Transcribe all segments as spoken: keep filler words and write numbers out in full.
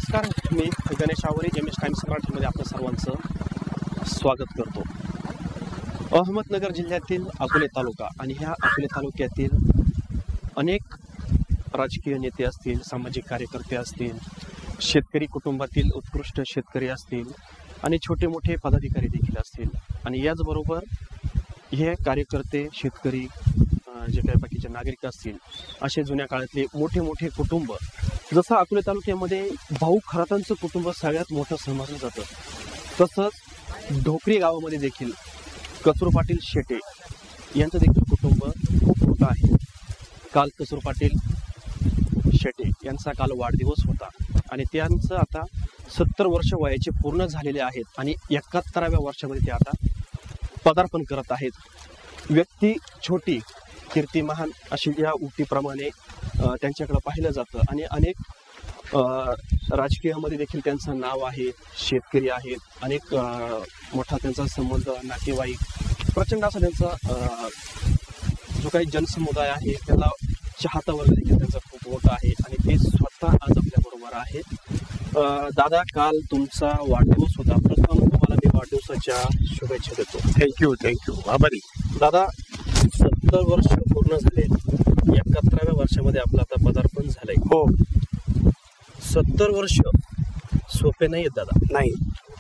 नमस्कार, मी Ganesh Aware M S Times मराठीमध्ये आपलं सर्वांचं स्वागत करतो. अहमदनगर जिल्ह्यातील अकोले तालुका आणि ह्या अकोले तालुक्यातील अनेक राजकीय नेते असतील, सामाजिक कार्यकर्ते असतील, शेतकरी कुटुंबातील उत्कृष्ट शेतकरी असतील आणि छोटे मोठे पदाधिकारी देखील असतील आणि याचबरोबर हे कार्यकर्ते, शेतकरी, जे काही बाकीचे नागरिक असतील, असे जुन्या काळातले मोठे मोठे कुटुंब, जसं अकोले तालुक्यामध्ये भाऊ खरातांचं कुटुंब सगळ्यात मोठं समजलं जातं, तसंच ढोकरी गावामध्ये देखील कचरू पाटील शेटे यांचं देखील कुटुंब खूप मोठं आहे. काल कचरू पाटील शेटे यांचा काल वाढदिवस होता आणि त्यांचं आता सत्तर वर्ष वयाचे पूर्ण झालेले आहेत आणि एकाहत्तराव्या वर्षामध्ये ते आता पदार्पण करत आहेत. व्यक्ती छोटी कीर्ती महान अशी या उक्तीप्रमाणे त्यांच्याकडे पाहिलं जातं आणि अनेक राजकीयामध्ये देखील त्यांचं नाव आहे. शेतकरी आहेत, अनेक मोठा त्यांचा संबंध, नातेवाईक, प्रचंड असा त्यांचा जो काही जनसमुदाय आहे त्याला चाहता वर्ग देखील त्यांचा खूप मोठा आहे आणि ते स्वतः आज आपल्या बरोबर आहेत. दादा, काल तुमचा वाढदिवस होता. प्रथम तुम्हाला मी वाढदिवसाच्या शुभेच्छा देतो. थँक्यू थँक्यू आभारी. दादा, सत्तर वर्ष पूर्ण झाले, एकाहत्तराव्या वर्षामध्ये आपलं आता पदार्पण झालंय. हो, सत्तर वर्ष सोपे नाही आहेत दादा. नाही,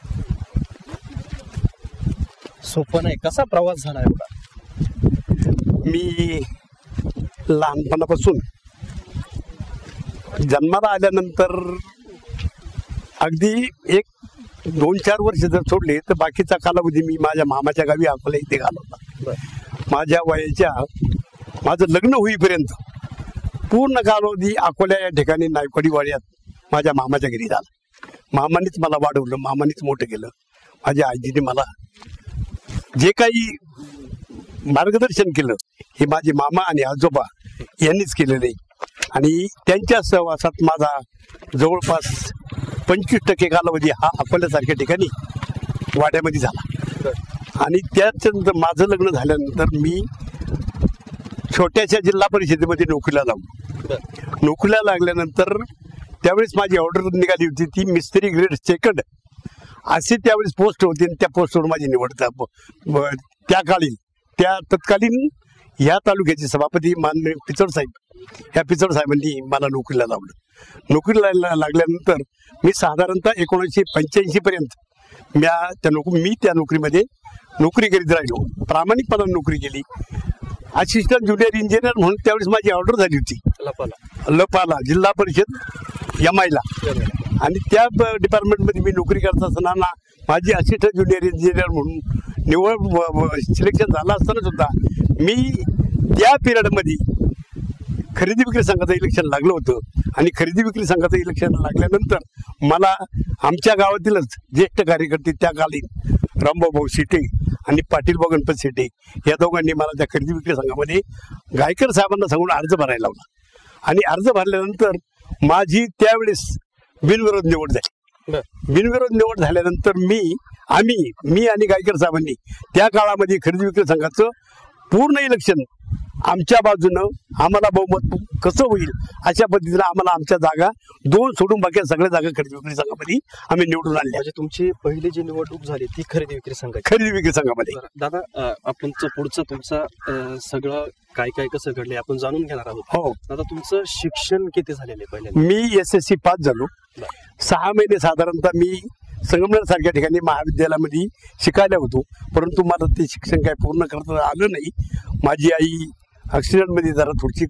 सोपं नाही. कसा प्रवास झाला एवढा? मी लहानपणापासून जन्माला आल्यानंतर अगदी एक दोन चार वर्ष जर सोडले तर बाकीचा कालावधी मी माझ्या मामाच्या गावी अकोला इथे घालवला. माझ्या वयाच्या माझं लग्न होईपर्यंत पूर्ण कालावधी अकोल्या या ठिकाणी नायकवाडी वाड्यात माझ्या मामाच्या घरी झाला. मामानीच मला वाढवलं, मामानीच मोठं केलं. माझ्या आजीने मला जे काही मार्गदर्शन केलं हे माझे मामा आणि आजोबा यांनीच केलेलं आहे आणि त्यांच्या सहवासात माझा जवळपास पंचवीस टक्के कालावधी हा अकोल्यासारख्या ठिकाणी वाड्यामध्ये झाला. आणि त्याच्यानंतर माझं लग्न झाल्यानंतर मी छोट्याशा जिल्हा परिषदेमध्ये नोकरीला लागलो. नोकरीला लागल्यानंतर त्यावेळेस माझी ऑर्डर निघाली होती ती मिस्त्री ग्रेड सेकंड असे त्यावेळेस पोस्ट होती आणि त्या पोस्टवर माझी निवड. त्या काळी त्या तत्कालीन ह्या तालुक्याचे सभापती माननीय पिचड साहेब, ह्या पिचड साहेबांनी मला नोकरीला लावलं. नोकरीला लागल्यानंतर मी साधारणतः एकोणीसशे पंच्याऐंशी पर्यंत म्या त्या नोकरी मी त्या नोकरीमध्ये नोकरी करीत राहिलो. प्रामाणिकपणाने नोकरी केली. असिस्टंट ज्युनियर इंजिनियर म्हणून त्यावेळेस माझी ऑर्डर झाली होती लपाला लपाला जिल्हा परिषद एम आयला आणि त्या डिपार्टमेंटमध्ये मी नोकरी करत असताना माझी असिस्टंट ज्युनियर इंजिनियर म्हणून निवड सिलेक्शन झालं असताना सुद्धा मी त्या पिरियडमध्ये खरेदी विक्री संघाचं इलेक्शन लागलं होतं आणि खरेदी विक्री संघाचं इलेक्शन लागल्यानंतर मला आमच्या गावातीलच ज्येष्ठ कार्यकर्ते त्या काली रामभाऊ शेटे आणि पाटील गणपत शेटे या दोघांनी मला त्या खरेदी विक्री संघामध्ये गायकर साहेबांना सांगून अर्ज भरायला लावला आणि अर्ज भरल्यानंतर माझी त्यावेळेस बिनविरोध निवड झाली. बिनविरोध निवड झाल्यानंतर मी आम्ही मी आणि गायकर साहेबांनी त्या काळामध्ये खरेदी विक्री संघाचं पूर्ण इलेक्शन आमच्या बाजूनं आम्हाला बहुमत कसं होईल अशा पद्धतीनं आम्हाला आमच्या जागा दोन सोडून बाकी सगळ्या जागा खरेदी विक्री संघामध्ये आम्ही निवडून आणल्या. म्हणजे तुमची पहिली जी निवडणूक झाली ती खरेदी विक्री संघाची? खरेदी विक्री संघामध्ये. दादा, आपण पुढचं तुमचं सगळं काय काय कसं घडले आपण जाणून घेणार आहोत. हो दादा, तुमचं शिक्षण किती झालेलं आहे? पहिले मी एस एस सी पास झालो. सहा महिने साधारणतः मी संगमनेर सारख्या ठिकाणी महाविद्यालयामध्ये शिकायला होतो, परंतु मला ते शिक्षण काय पूर्ण करता आलं नाही. माझी आई ॲक्सिडेंटमध्ये जरा थोडीशी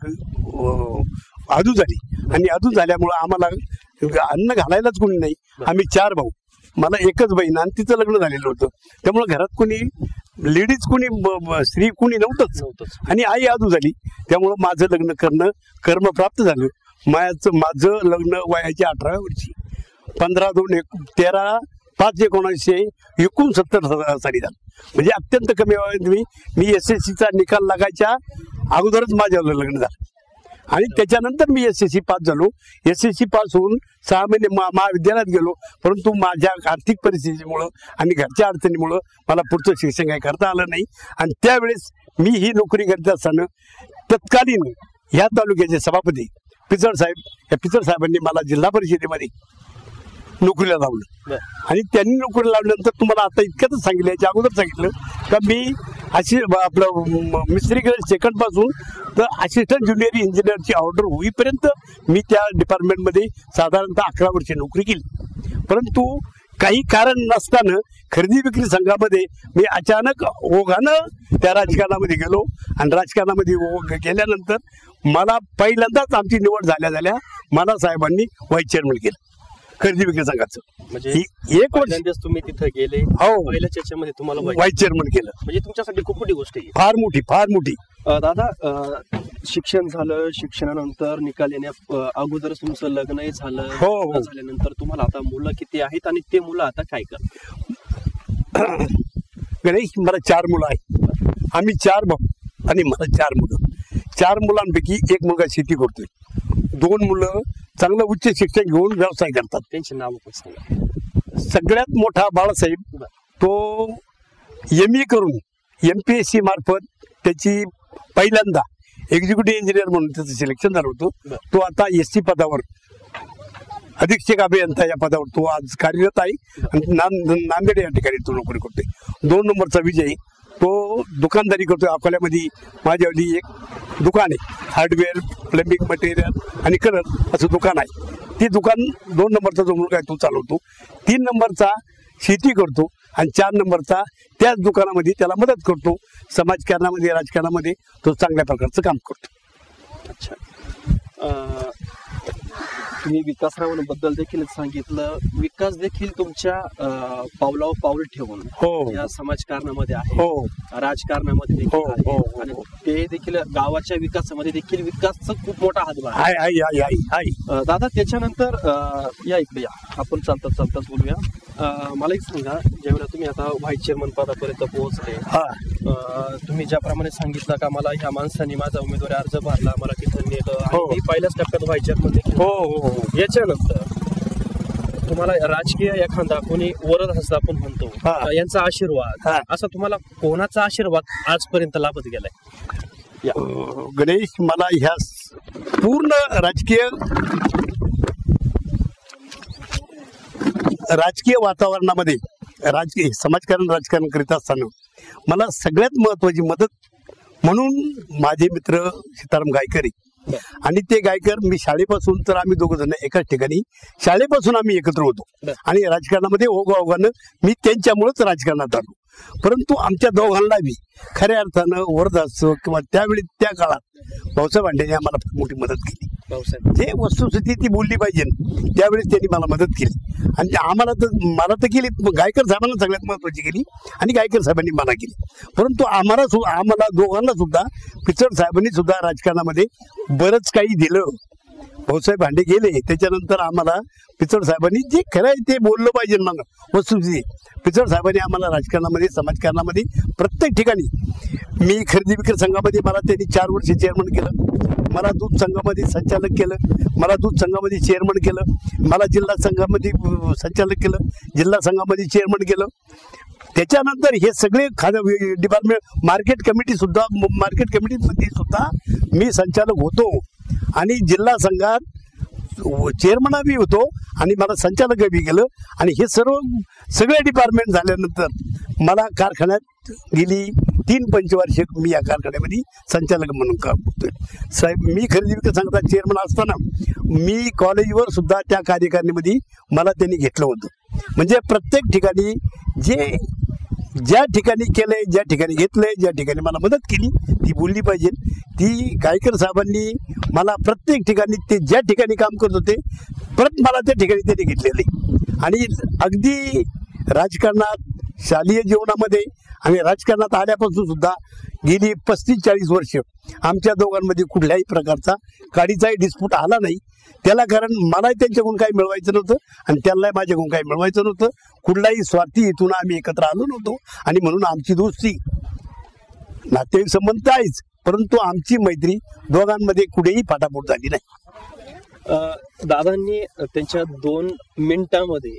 आजू झाली आणि आजू झाल्यामुळं आम्हाला अन्न घालायलाच कोणी नाही. आम्ही चार भाऊ, मला एकच बहीण आणि तिचं लग्न झालेलं होतं. त्यामुळं घरात कोणी लेडीज कोणी स्त्री कोणी नव्हतंच नव्हतंच आणि आई आजू झाली. त्यामुळं माझं लग्न करणं कर्मप्राप्त झालं. माझं माझं लग्न वयाच्या अठराव्या वर्षी पंधरा दोन एक तेरा पाच एकोणीसशे एकोणसत्तर साली झालं. म्हणजे अत्यंत कमी वयात मी मी एस एस सीचा निकाल लागायच्या अगोदरच माझ्या लग्न झालं आणि त्याच्यानंतर मी एस एस सी पास झालो. एस एस सी पास होऊन सहा महिने मा महाविद्यालयात गेलो, परंतु माझ्या आर्थिक परिस्थितीमुळं आणि घरच्या अडचणीमुळं मला पुढचं शिक्षण काही करता आलं नाही. आणि त्यावेळेस मी ही नोकरी करत असताना तत्कालीन ह्या तालुक्याचे सभापती पिचड साहेब, या पिचड साहेबांनी मला जिल्हा परिषदेमध्ये नोकरीला लावलं. बर. आणि त्यांनी नोकरी लावल्यानंतर तुम्हाला आता इतक्यातच सांगितलं, याच्या अगोदर सांगितलं का मी अशी आपलं म- मिस्त्री सेकंड पासून तर असिस्टंट ज्युनियर इंजिनियरची ऑर्डर होईपर्यंत मी त्या डिपार्टमेंटमध्ये साधारणतः अकरा वर्षे नोकरी केली. परंतु काही कारण नसताना खरेदी विक्री संघामध्ये मी अचानक ओघानं त्या राजकारणामध्ये गेलो आणि राजकारणामध्ये ओघ गेल्यानंतर मला पहिल्यांदाच आमची निवड झाल्या झाल्या मला साहेबांनी व्हाईस चेअरमन केलं खरेदी विक्री संघाचं. म्हणजे ही एक वर्ष पहिल्यांदाच तुम्ही तिथे गेले, हो. पहिल्या चर्चेमध्ये तुम्हाला व्हायचं. व्हाईस चेअरमन केलं. म्हणजे तुमच्यासाठी खूप मोठी गोष्ट आहे. फार मोठी फार मोठी. अ, दादा, अ, शिक्षण झालं, शिक्षणानंतर निकाल येण्या अ, अगोदरच तुमचं लग्नही झालं. हो, हो. लग्न झाल्यानंतर तुम्हाला आता मुलं किती आहेत आणि ते मुलं आता काय करतात? गणेश, मला चार मुलं आहेत. आम्ही चार भाऊ आणि मला चार मुलं. चार मुलांपैकी एक मुलगा शेती करतोय, दोन मुलं चांगलं उच्च शिक्षण घेऊन व्यवसाय करतात. त्यांची नावं पण सांगा. सगळ्यात मोठा बाळासाहेब, बर. तो एम ई करून एम पी एस सी मार्फत त्याची पहिल्यांदा एक्झिक्युटिव्ह इंजिनियर म्हणून त्याचं सिलेक्शन झालं होतं. बर. तो आता एस सी पदावर अधीक्षक अभियंता या पदावर तो आज कार्यरत आहे आणि नांद- नांदेड या ठिकाणी तो नोकरी करतोय. दोन नंबरचा विजय, तो दुकानदारी करतोय. अकोल्यामध्ये माझ्यावली एक दुकान आहे, हार्डवेअर, प्लंबिंग मटेरियल आणि कलर असं दुकान आहे. ते दुकान दोन नंबरचा जो मुलगा आहे तो चालवतो. तीन नंबरचा शेती करतो आणि चार नंबरचा त्याच दुकानामध्ये त्याला मदत करतो. समाजकारणामध्ये, राजकारणामध्ये तो चांगल्या प्रकारचं काम करतो. अच्छा. अ, तुम्ही विकासरावांबद्दल देखील सांगितलं. विकास देखील तुमच्या अ, पावलावर पाऊल ठेवून हो या समाजकारणामध्ये आहे, हो राजकारणामध्ये देखील हो, आहे. हो, हो, आणि हो. ते देखील गावाच्या विकासामध्ये देखील विकासचा खूप मोठा हातभार आहे. हाय हाय हाय हाय हाय अ, दादा, त्याच्यानंतर अ, या इकडे या, आपण चालतात चालताच बोलूया. अ, मला एक सांगा, ज्यावेळेला तुम्ही आता व्हाईस चेअरमन पदापर्यंत पोहोचले, हा अ, तुम्ही ज्याप्रमाणे सांगितलं का मला ह्या माणसाने माझा उमेदवारी अर्ज भरला, मला तिथं नेलं आणि हो. मी पहिल्याच टप्प्यात व्हाईस चेअरमन देखील. हो हो हो याच्यानंतर तुम्हाला राजकीय एखादा कोणी वरद हस्ता आपण म्हणतो, हा. अ, यांचा आशीर्वाद, हा. असा तुम्हाला कोणाचा आशीर्वाद आजपर्यंत लाभत गेलाय? या. अं, गणेश, मला ह्या स- पूर्ण राजकीय राजकीय वातावरणामध्ये राजकीय समाजकारण राजकारण करीत असताना मला सगळ्यात महत्वाची मदत म्हणून माझे मित्र सीताराम गायकर आहे. आणि ते गायकर, मी शाळेपासून तर आम्ही दोघ जण एकाच ठिकाणी शाळेपासून आम्ही एकत्र होतो बर. आणि राजकारणामध्ये ओघाओघानं मी त्यांच्यामुळेच राजकारणात आलो. परंतु आमच्या दोघांना बी खऱ्या अर्थानं वरदाचं किंवा त्यावेळी त्या काळात भाऊसाहेब भांडेने आम्हाला फार मोठी मदत केली. भाऊसाहेब, जे वस्तुस्थिती ती बोलली पाहिजे त्यावेळेस त्यांनी मला मदत केली आणि आम्हाला तर मला तर केली, गायकर साहेबांना सगळ्यात महत्वाची केली आणि गायकर साहेबांनी मला केली. परंतु आम्हाला सु आम्हाला दोघांना सुद्धा पिचड साहेबांनी सुद्धा राजकारणामध्ये बरंच काही दिलं. भाऊसाहेब भांडे गेले त्याच्यानंतर आम्हाला पिचड साहेबांनी जे खरं आहे ते बोललं पाहिजे. मग वस्तुस्थिती पिचड साहेबांनी आम्हाला राजकारणामध्ये, समाजकारणामध्ये प्रत्येक ठिकाणी, मी खरेदी विक्री संघामध्ये मला त्यांनी चार वर्ष चेअरमन केलं, मला दूध संघामध्ये संचालक केलं, मला दूध संघामध्ये चेअरमन केलं, मला जिल्हा संघामध्ये अं, संचालक केलं, जिल्हा संघामध्ये चेअरमन केलं. त्याच्यानंतर हे सगळे खाणं डिपार्टमेंट, मार्केट कमिटी सुद्धा, मार्केट कमिटीमध्ये सुद्धा मी संचालक होतो आणि जिल्हा संघात चेअरमन बी होतो आणि मला संचालक बी केलं. आणि हे सर्व सगळे डिपार्टमेंट झाल्यानंतर मला कारखान्यात गेली तीन पंचवार्षिक मी या कारखान्यामध्ये संचालक म्हणून काम करतोय. साहेब, मी खरेदी विक्री संघाचा चेअरमन असताना मी कॉलेजवर सुद्धा त्या कार्यकारिणीमध्ये मला त्यांनी घेतलं होतं. म्हणजे प्रत्येक ठिकाणी जे ज्या ठिकाणी केलंय, ज्या ठिकाणी घेतलंय, ज्या ठिकाणी मला मदत केली ती बोलली पाहिजे. ती गायकर साहेबांनी मला प्रत्येक ठिकाणी, ते ज्या ठिकाणी काम करत होते परत मला त्या ठिकाणी त्यांनी घेतलेले. आणि अगदी राजकारणात, शालेय जीवनामध्ये आणि राजकारणात आल्यापासून सुद्धा गेली पस्तीस चाळीस वर्ष आमच्या दोघांमध्ये कुठल्याही प्रकारचा काडीचाही डिस्प्यूट आला नाही. त्याला कारण मलाही त्यांच्याकडून काही मिळवायचं नव्हतं आणि त्यांनाही माझ्याकडून काही मिळवायचं नव्हतं. कुठलाही स्वार्थी इथून आम्ही एकत्र आलो नव्हतो आणि म्हणून आमची दोस्ती, नातेवाईक संबंध आहेच, परंतु आमची मैत्री दोघांमध्ये कुठेही फाटाफूट झाली नाही. अ, दादांनी त्यांच्या दोन मिनिटांमध्ये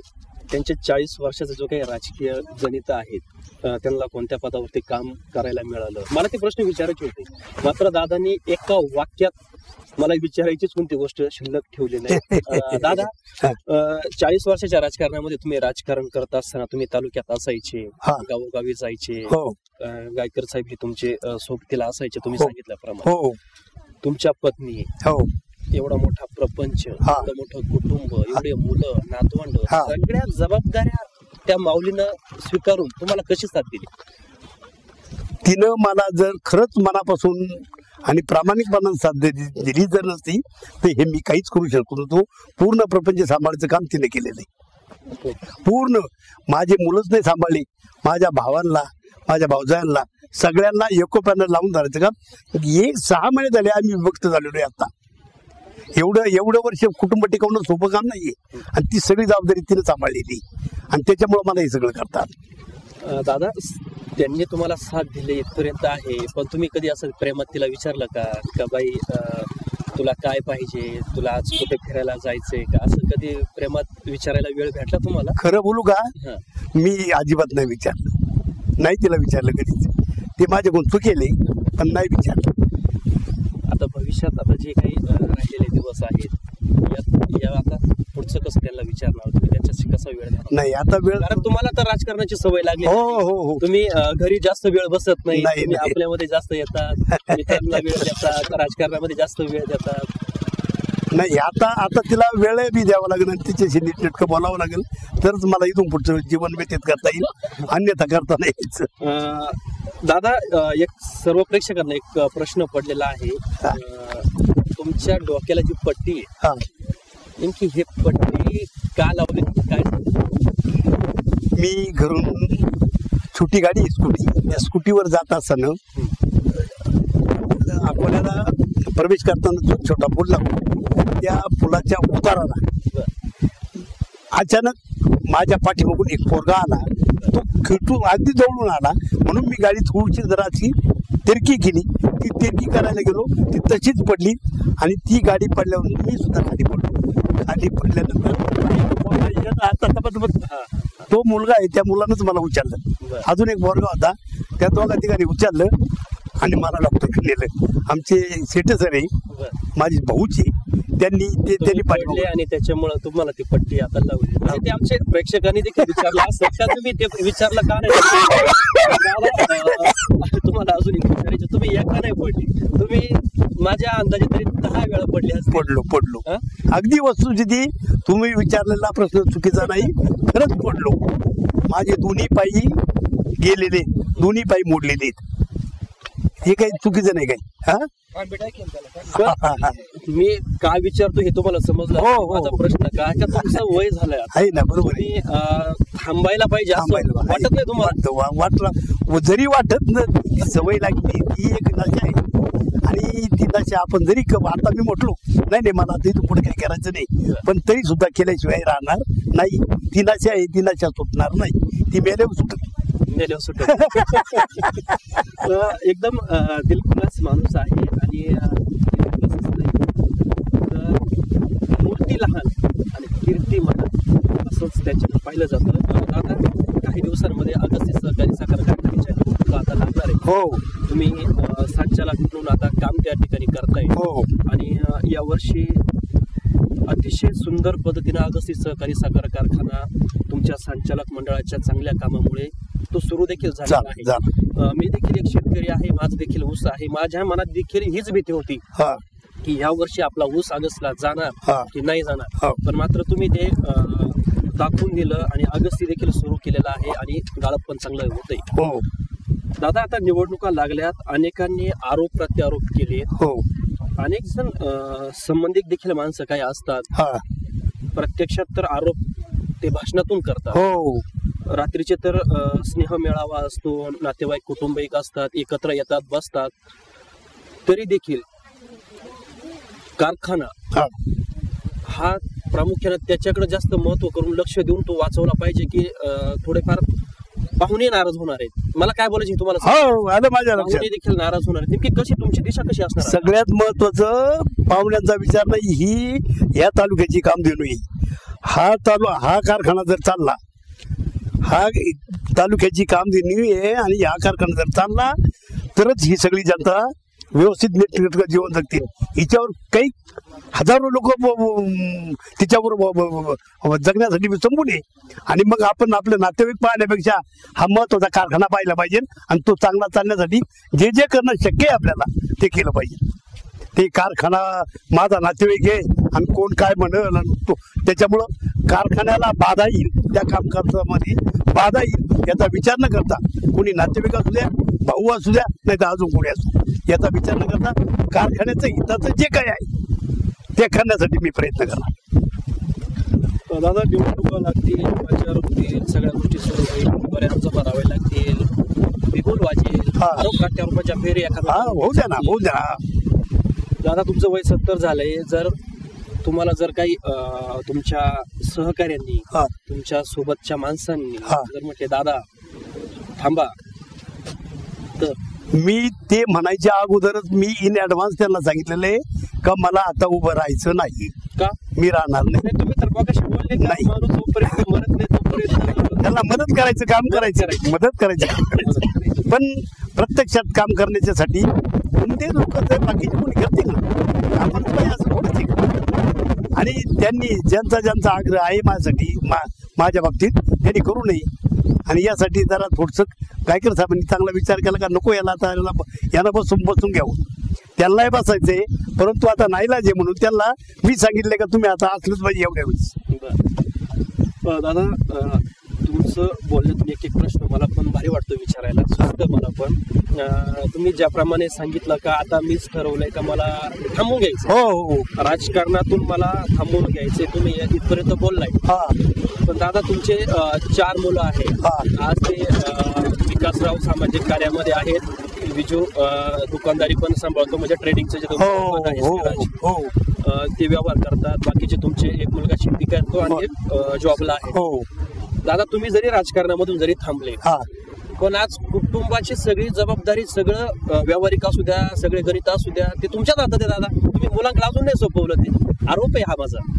त्यांचे चाळीस वर्षाचा जो काही राजकीय गणित आहेत अ, त्यांना कोणत्या पदावरती काम करायला मिळालं, मला ते प्रश्न विचारायचे होते. मात्र दादांनी एका वाक्यात मला विचारायचीच कोणती गोष्ट शिल्लक ठेवली नाही. अ, दादा, चाळीस वर्षाच्या राजकारणामध्ये तुम्ही राजकारण करत असताना तुम्ही तालुक्यात असायचे, हा. गावोगावी जायचे, हो अ, गायकर साहेब हे तुमचे अ, सोबतीला असायचे तुम्ही हो. सांगितल्याप्रमाणे. हो तुमच्या पत्नी, हो एवढा मोठा प्रपंच, हा. एवढं मोठं कुटुंब, एवढे मुलं नातवंड, हा. सगळ्या जबाबदाऱ्या त्या माऊलीनं स्वीकारून तुम्हाला कशी साथ दिली? तिनं मला जर खरंच मनापासून आणि प्रामाणिकपणाने साथ दि- दिली जर नसती तर हे मी काहीच करू शकत नव्हतो. पूर्ण प्रपंच सांभाळायचं काम तिने केलेलं आहे. पूर्ण माझे मुलंच नाही सांभाळली, माझ्या भावांना, माझ्या भावजायांना, सगळ्यांना एकोप्यानं लावून धरायचं काम. एक सहा महिने झाले आम्ही विभक्त झालेलो आहे. आता एवढं एवढं वर्ष कुटुंब टिकवणं सोपं काम नाहीये आणि ती सगळी जबाबदारी तिने सांभाळलेली आणि त्याच्यामुळे मला हे सगळं करतात. अ, दादा, त्यांनी तुम्हाला साथ दिली इथपर्यंत आहे, पण तुम्ही कधी असं प्रेमात तिला विचारलं का का बाई अ, तुला काय पाहिजे, तुला आज कुठे फिरायला जायचंय का, असं कधी प्रेमात विचारायला वेळ भेटला तुम्हाला? खरं बोलू का, हा. मी अजिबात नाही विचारलं, नाही तिला विचारलं कधीच. ते माझ्याकडून चुकेले पण नाही विचारलं. आता भविष्यात आता जे काही अ, राहिलेले दिवस आहेत, यात या आता पुढचं कसं त्यांना विचारणार, तुम्ही त्यांच्याशी कसा वेळ देणार? नाही आता वेळ, कारण तुम्हाला तर राजकारणाची सवय लागली. हो हो हो तुम्ही अ, घरी जास्त वेळ बसत नाही, नाही, तुम्ही नाही. आपल्यामध्ये जास्त येतात, मित्रांना वेळ देतात, राजकारणामध्ये जास्त वेळ देतात. नाही आता आता तिला वेळ बी द्यावा लागेल आणि तिच्याशी नीटनेटकं बोलावं लागेल तरच मला इथून पुढचं जीवन व्यतीत करता येईल, अन्यथा करता नाही यायचं. अ, दादा, अ, एक सर्व प्रेक्षकांना एक अ, प्रश्न पडलेला आहे. अ, तुमच्या डोक्याला जी पट्टी आहे, हा, नेमकी हे पट्टी का लावली, काय? मी घरून छोटी गाडी आहे, स्कूटी, त्या स्कूटीवर जात असताना अकोल्याला प्रवेश करताना जो छोटा पूल लागतो त्या पुलाच्या उताराला अचानक माझ्या पाठीमागून एक पोरगा आला. तो खिटून अगदी जवळून आला म्हणून मी गाडी थोडीशी जराची तिरकी केली. ती तिरकी करायला गेलो, ती तशीच पडली आणि ती गाडी पडल्यावर मी सुद्धा खाली पडलो. खाली पडल्यानंतर आता तो मुलगा आहे त्या मुलानंच मला उचललं. अजून एक पोरगा होता, त्या दोघा ठिकाणी उचललं आणि मला डॉक्टरकडे नेलं. आमचे सेठ सर आहे, माझी भाऊची, त्यांनी ते त्यांनी पडले आणि त्याच्यामुळे तुम्हाला ती पट्टी आता लावली. म्हणजे ते आमचे प्रेक्षकांनी देखील विचारलं असं का तुम्ही ते विचारलं का नाही? दादा, तुम्हाला अजून एक विचारायचं, तुम्ही एका नाही पडली, तुम्ही माझ्या अंदाजे तरी दहा वेळा पडले असतील. पडलो पडलो हा? अगदी वस्तुस्थिती तुम्ही विचारलेला प्रश्न चुकीचा नाही, खरंच पडलो. माझे दोन्ही पायी गेलेले, दोन्ही पायी मोडलेले आहेत. हे काही चुकीचं नाही काही. हा मी काय विचारतो हे तुम्हाला समजलं? हो, हो. माझा प्रश्न काय का तुमचं वय झालंय आता. आहे ना, बरोबर आहे. तुम्ही अं, थांबायला पाहिजे असं थांबायला वाटत नाही तुम्हाला? वाटतं, वा- वाटलं जरी वाटत ना, ती सवय लागली, ती एक नशा आहे आणि ती नशा आपण जरी क- आता मी म्हटलो नाही नाही मला आता इथून पुढे काही करायचं नाही, पण तरी सुद्धा केल्याशिवाय राहणार नाही. ती नशा आहे, ती नशा सुटणार नाही, ती मेल्यावर सुटत. नेल्यावर सुटेल. अं, एकदम अं, दिलखुलास माणूस आहे आणि अं, तर मूर्ती लहान आणि कीर्ती महान असंच त्याच्यात पाहिलं जातं. आता काही दिवसांमध्ये अगस्ती सहकारी साखर कारखान्याच्या निवडणुका आता लागणार आहे. हो तुम्ही अं, संचालक म्हणून आता काम त्या ठिकाणी करताय हो आणि अं, यावर्षी अतिशय सुंदर पद्धतीने अगस्ती सहकारी साखर कारखाना तुमच्या संचालक मंडळाच्या चांगल्या कामामुळे तो सुरू देखील झालेला झालं, आहे. झालं. अं, मी देखील एक शेतकरी आहे, माझं देखील ऊस आहे. माझ्या मनात देखील हीच भीती होती हा की ह्या वर्षी आपला ऊस ऑगस्टला जाणार हा. की नाही जाणार. हा. पण मात्र तुम्ही ते अं, दाखवून दिलं आणि अगस्ती देखील सुरू केलेला आहे आणि गाळप पण चांगलं होतंय. हो दादा, आता निवडणुका लागल्यात, अनेकांनी आरोप प्रत्यारोप केले, हो अनेक जण अं, संबंधित देखील माणसं काय असतात, हा प्रत्यक्षात तर आरोप ते भाषणातून करतात, हो रात्रीचे तर अं, स्नेह मेळावा असतो, नातेवाईक कुटुंबिक असतात, एकत्र येतात, बसतात, तरी देखील कारखाना हा हा प्रामुख्याने त्याच्याकडे जास्त महत्व करून लक्ष देऊन तो वाचवला पाहिजे की अं, थोडेफार पाहुणे नाराज होणार आहेत. मला काय बोलायचं तुम्हाला सांगा. हो आलं माझ्या पाहुणे लक्षात. देखील नाराज होणार आहेत. नेमकी कशी तुमची दिशा कशी असणार आहे? सगळ्यात महत्वाचं पाहुण्यांचा विचार नाही, ही या तालुक्याची कामधेनू आहे. हा तालु हा कारखाना जर चालला, हा तालुक्याची कामगिरी आहे आणि हा कारखाना जर चालला तरच ही सगळी जनता व्यवस्थित नीटनेटकं जीवन जगतील. हिच्यावर काही हजारो लोक तिच्यावर जगण्यासाठी संपून आहे. आणि मग आपण आपले नातेवाईक पाहण्यापेक्षा हा महत्वाचा कारखाना पाहिला पाहिजे आणि तो चांगला चालण्यासाठी जे जे करणं शक्य आहे आपल्याला ते केलं पाहिजे. ते कारखाना माझा नातेवाईक आहे आणि कोण काय म्हणल तो त्याच्यामुळं कारखान्याला बाधा येईल, त्या कामकाजामध्ये बाधा येईल याचा विचार न करता, कोणी नातेवाईक असू द्या, भाऊ असू द्या, नाही तर अजून कोणी असू, याचा विचार न करता कारखान्याचं हिताचं जे काय आहे ते करण्यासाठी मी प्रयत्न करणार. दादा निवडणुका लागतील, प्रचार होतील, सगळ्या गोष्टी सुरू होईल, बऱ्याच भरावे लागतील, बिगुल वाजेल, आरोप प्रत्यारोपाच्या फेरी एखादा हा होऊ द्या ना, होऊ द्या ना. दादा तुमचं वय सत्तर झालंय, जर तुम्हाला जर काही तुमच्या सहकार्यांनी, तुमच्या सोबतच्या माणसांनी जर म्हटले दादा थांबा, तर मी ते म्हणायच्या अगोदरच मी इन ऍडव्हान्स त्यांना सांगितलेलं आहे का मला आता उभं राहायचं नाही, का मी राहणार नाही. तुम्ही तर मगाशी बोलले नाही, माणूस जोपर्यंत मरत नाही तोपर्यंत त्यांना मदत करायचं काम करायचं, मदत करायचं काम करायचं. पण प्रत्यक्षात काम करण्याच्यासाठी कोणते लोक जर बाकीचे कोणी करतील ना, आपण तर असं थोडंच आहे. आणि त्यांनी ज्यांचा ज्यांचा आग्रह आहे माझ्यासाठी, मा माझ्या बाबतीत त्यांनी करू नये. आणि यासाठी जरा थोडंसं गायकर साहेबांनी चांगला विचार केला का नको याला आता याला यांना बसून बसून घ्यावं, त्यांनाही बसायचंय. परंतु आता नाईलाज आहे म्हणून त्यांना मी सांगितलं का तुम्ही आता असलंच पाहिजे एवढ्या वेळेस. दादा तुमचं बोलण्यातून एक एक प्रश्न मला पण भारी वाटतो विचारायला, सुचतं मला पण. तुम्ही ज्याप्रमाणे सांगितलं का आता मीच ठरवलंय का मला थांबून घ्यायचं, हो, राजकारणातून मला थांबवून घ्यायचंय, तुम्ही इथपर्यंत बोललाय. पण दादा तुमचे चार मुलं आहेत, आज ते विकासराव सामाजिक कार्यामध्ये आहेत, विजू दुकानदारी पण सांभाळतो, म्हणजे ट्रेडिंगचे जे ते व्यवहार करतात, बाकीचे तुमचे एक मुलगा शेती करतो आणि एक जॉबला आहे. दादा तुम्ही जरी राजकारणामधून जरी थांबले, पण आज कुटुंबाची सगळी जबाबदारी, सगळं व्यावहारिक असू द्या, सगळे गणित असू द्या, ते तुमच्याच हातात आहे दादा. तुम्ही मुलांकडे अजून नाही सोपवलं, ते आरोप आहे हा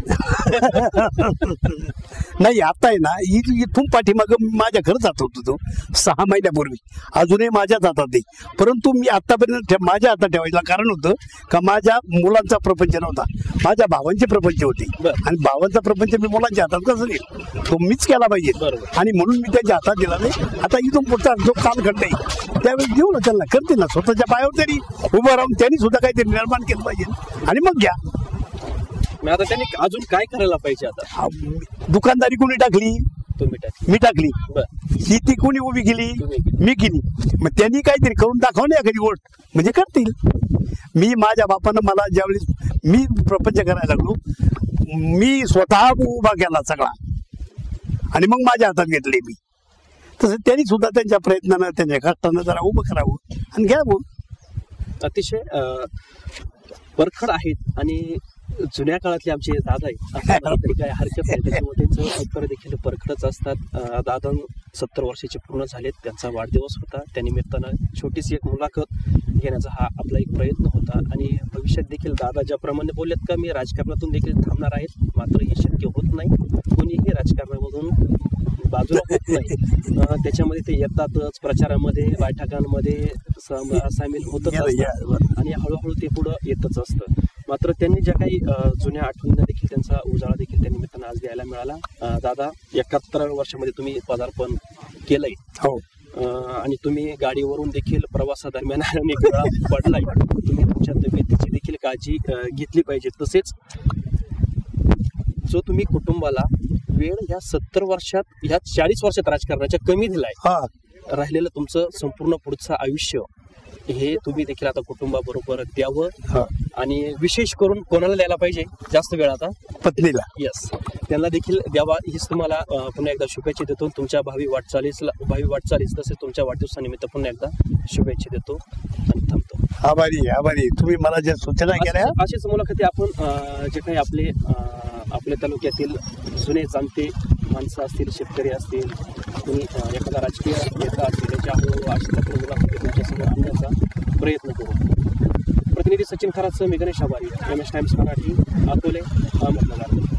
माझा. नाही आता आहे ना, इथून पाठीमाग माझ्या घरच जात होतो तो सहा महिन्यापूर्वी, अजूनही माझ्याच हातात आहे. परंतु मी आतापर्यंत माझ्या हातात ठेवायला कारण होतं का माझ्या मुलांचा प्रपंच नव्हता, माझ्या भावांचे प्रपंच होते. आणि भावांचा प्रपंच मी मुलांच्या हातात कसं देईल, तो मीच केला पाहिजे. आणि म्हणून मी त्याच्या हातात दिला नाही. आता इथून पुढचा जो कालखंड आहे त्यावेळी देऊ ना त्यांना, करतील ना, स्वतःच्या पायावर तरी उभं राहून त्यांनी सुद्धा काहीतरी निर्माण केलं पाहिजे. आणि मग घ्या. आता त्यांनी अजून काय करायला पाहिजे? आता दुकानदारी कोणी टाकली? तुम्ही टाकली. मी टाकली. शेती कोणी उभी केली? मी केली. मग त्यांनी काहीतरी करून दाखव ना एखादी गोष्ट, म्हणजे करतील. मी माझ्या बापानं मला ज्यावेळेस मी प्रपंच करायला लागलो, मी स्वतः उभा केला सगळा आणि मग माझ्या हातात घेतले मी. तसं त्यांनी सुद्धा त्यांच्या प्रयत्नानं, त्यांच्या कष्टानं जरा उभं करावं आणि घ्यावं. अतिशय परखड आहेत आणि जुन्या काळातले आमचे दादा आहेत, तरी काय हरकत नाही, त्याच्यामुळे त्यांचं उत्तर देखील परखडच असतात. दादा सत्तर वर्षाचे पूर्ण झालेत, त्यांचा वाढदिवस होता, त्या निमित्तानं छोटीशी एक मुलाखत घेण्याचा हा आपला एक प्रयत्न होता. आणि भविष्यात देखील दादा ज्याप्रमाणे बोललेत का मी राजकारणातून देखील थांबणार आहेत, मात्र हे शक्य होत नाही, कोणीही राजकारणामधून बाजूला होत नाही. त्याच्यामध्ये ते येतातच, प्रचारामध्ये, बैठकांमध्ये सामील होतच असतात आणि हळूहळू ते पुढं येतच असतं. मात्र त्यांनी ज्या काही जुन्या आठवणींना देखील त्यांचा उजाळा देखील त्या निमित्तानं आज द्यायला मिळाला. दादा एकाहत्तर वर्षामध्ये तुम्ही पदार्पण केलंय. हो. आणि तुम्ही गाडीवरून देखील प्रवासादरम्यान अनेक वेळा पडलाय. तुम्ही तुमच्या तब्येतीची देखील काळजी घेतली पाहिजे. तसेच जो तुम्ही कुटुंबाला वेळ ह्या सत्तर वर्षात, ह्या चाळीस वर्षात राजकारणाच्या कमी दिलाय, राहिलेलं तुमचं संपूर्ण पुढचं आयुष्य हे तुम्ही देखील आता कुटुंबाबरोबर द्यावं. आणि विशेष करून कोणाला द्यायला पाहिजे जास्त वेळ? आता पत्नीला. येस, त्यांना देखील द्यावा. हीच तुम्हाला पुन्हा एकदा शुभेच्छा देतो तुमच्या भावी वाटचालीस भावी वाटचालीस तसेच तुमच्या वाढदिवसानिमित्त पुन्हा एकदा शुभेच्छा देतो आणि थांबतो. आभारी आभारी तुम्ही मला ज्या सूचना केल्या. अशीच मुलाखती आपण जे काही आपले आपल्या तालुक्यातील जुने जाणते माणसं असतील, शेतकरी असतील, कोणी एखादा राजकीय नेता असतील, त्याच्या अशा मुलाखती तुमच्यासमोर आणण्याचा प्रयत्न करू. प्रतिनिधी सचिन खरात, मी गणेश आभारी, M S Times Marathi, Akole, Ahmednagar.